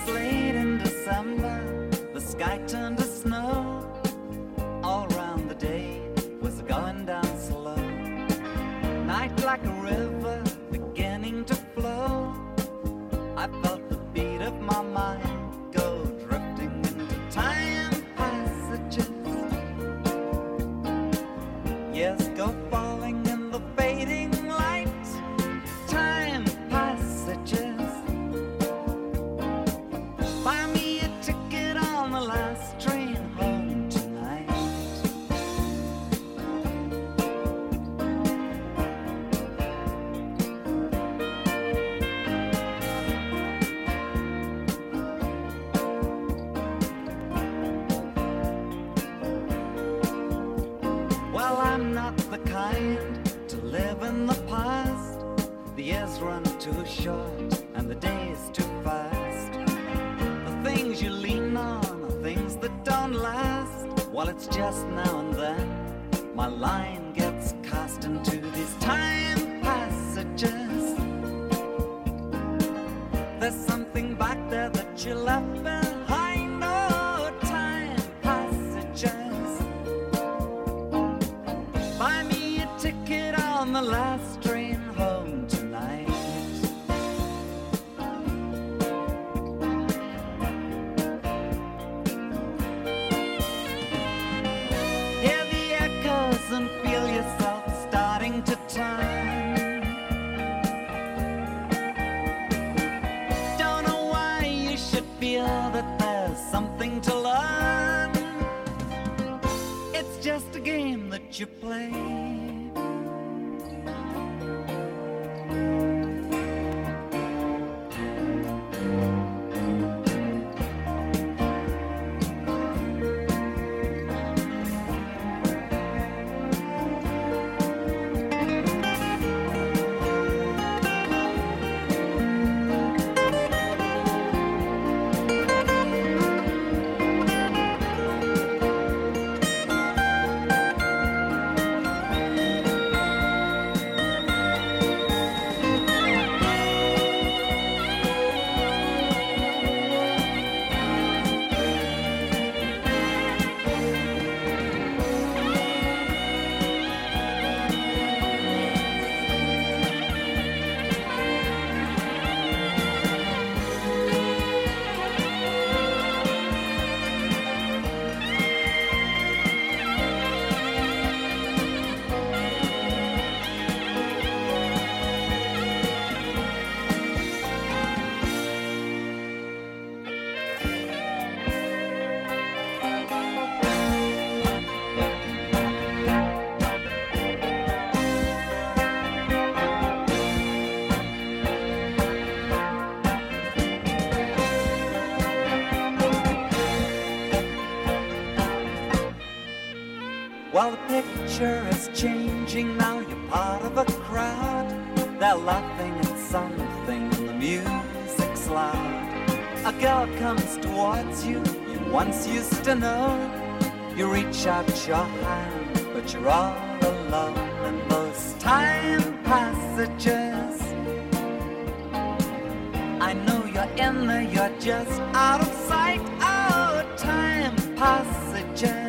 was late in December, the sky turned to snow. All around the day was going down slow. Night like a river beginning to flow. I felt the beat of my mind go drifting into time passages. Yes, go falling in the fading light. Time passages. Buy me a ticket on the last train home tonight. Well, I'm not the kind to live in the past. The years run too short and the days too fast. The things you lean on are things that don't last. Well, it's just now and then my line gets cast into these time passages. There's something back there that you left behind. Oh, time passages. Buy me a ticket on the last train home tonight. Hear the echoes and feel yourself starting to turn. Don't know why you should feel that there's something to learn. It's just a game that you play. Well, the picture is changing now. You're part of a crowd. They're laughing at something and the music's loud. A girl comes towards you, you once used to know. You reach out your hand, but you're all alone in those time passages. I know you're in there, you're just out of sight. Oh, time passages.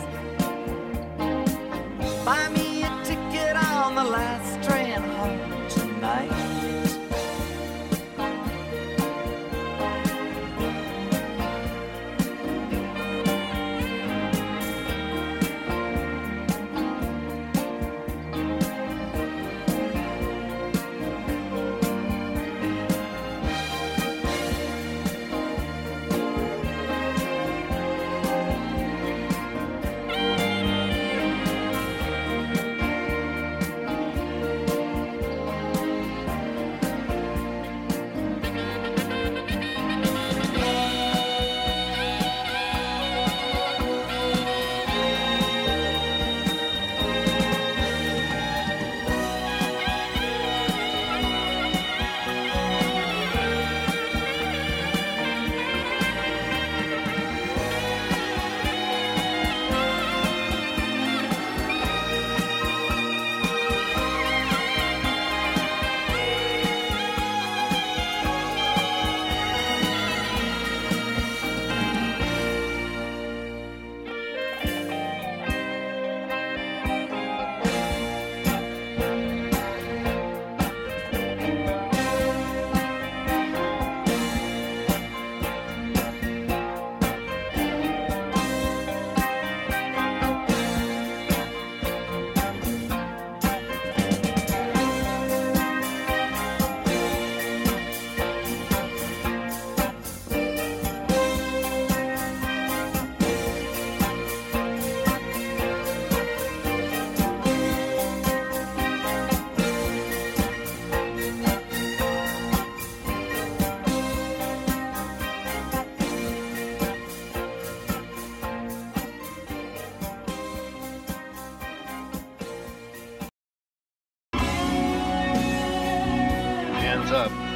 Buy me a ticket on the last train home tonight. up.